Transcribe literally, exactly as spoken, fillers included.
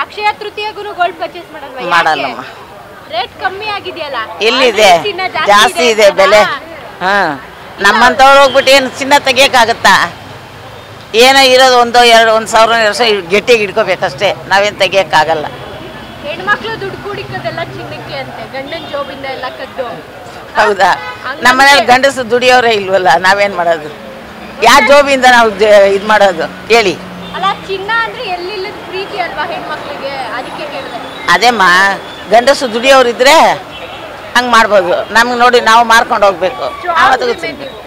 ಅಕ್ಷಯ ತೃತೀಯಗೂ gold purchase ಮಾಡಲ್ವಾ? ಮಾಡಲ್ಲಮ್ಮ. Rate ಕಮ್ಮಿ ಆಗಿದೆಯಲ್ಲ, ಎಲ್ಲಿದೆ? ಜಾಸ್ತಿ ಇದೆ ಬೆಲೆ. ಹಾ, ನಮ್ಮಂತವ್ರು ಹೋಗ್ಬಿಟ್ಟು ಏನು ಚಿನ್ನ ತೆಗಿಯಕ್ಕಾಗತ್ತಾ? ಏನೋ ಇರೋದು ಒಂದೋ ಎರಡು ಒಂದು ಸಾವಿರ ಎರಡು ಸಾವಿರ ಗಟ್ಟಿಗೆ ಇಟ್ಕೋಬೇಕಷ್ಟೇ, ನಾವೇನು ತೆಗಿಯಕ್ಕಾಗಲ್ಲ. ಹೆಣ್ಮಕ್ಳು ದುಡ್ಡು ಕೂಡಿಕೋದೆಲ್ಲ ಚಿನ್ನಕ್ಕೆ ಅಂತೆ, ಗಂಡನ ಜೋಬಿಂದ ಎಲ್ಲ ಕದ್ದು. ಹೌದಾ? ನಮ್ಮ ಮನೇಲಿ ಗಂಡಸು ದುಡಿಯೋರೇ ಇಲ್ವಲ್ಲ, ನಾವೇನು ಮಾಡೋದು? ಯಾವ ಜೋಬಿಂದ ನಾವು ಇದು ಮಾಡೋದು ಹೇಳಿ? ಅಲ್ಲ, ಚಿನ್ನ ಅಂದ್ರೆ ಎಲ್ಲಿಲ್ಲದ ಪ್ರೀತಿ ಅಲ್ವಾ ಹೆಣ್ಮಕ್ಳಿಗೆ, ಅದಕ್ಕೆ ಕೇಳಿದೆ. ಅದೇಮ್ಮ, ಗಂಡಸು ದುಡಿಯೋರಿದ್ರೆ ಹಂಗೆ ಮಾಡ್ಬೋದು. ನಮ್ಗೆ ನೋಡಿ ನಾವು ಮಾರ್ಕೊಂಡು ಹೋಗ್ಬೇಕು.